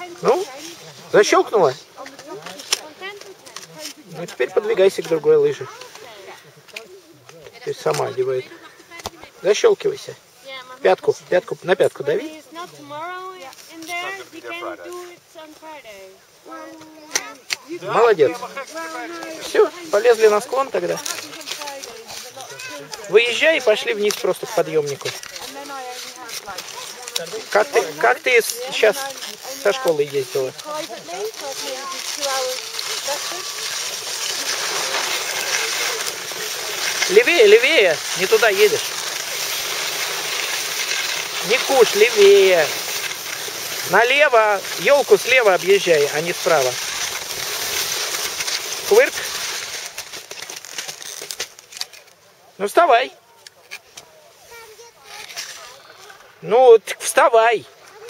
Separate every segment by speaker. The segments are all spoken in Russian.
Speaker 1: Ну, защелкнула? Ну, теперь подвигайся к другой лыже. То есть сама одевает. Защелкивайся. Пятку, на пятку дави. Молодец. Все, полезли на склон тогда. Выезжай и пошли вниз просто к подъемнику. Как ты сейчас со школы ездила? Левее, левее, не туда едешь. Не куш, левее. Налево, елку слева объезжай, а не справа. Квырк. Ну вставай. Ну, вставай.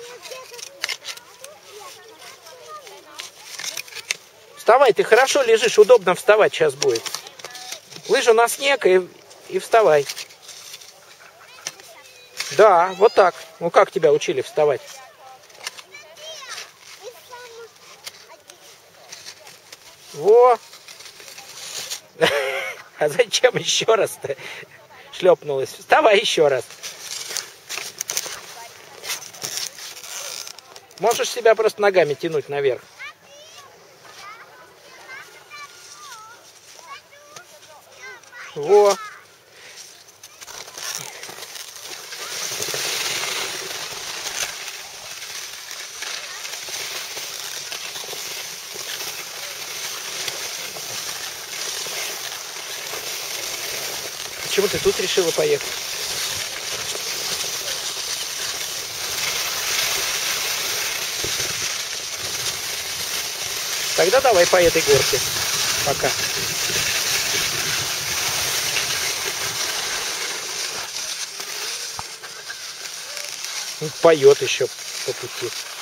Speaker 1: Вставай, ты хорошо лежишь, удобно вставать сейчас будет. Лыжу на снег и вставай. Да, вот так. Ну как тебя учили вставать? Во. А зачем еще раз-то шлепнулась? Вставай еще раз. Можешь себя просто ногами тянуть наверх. Во. Почему ты тут решила поехать? Тогда давай по этой горке. Пока. Поет еще по пути.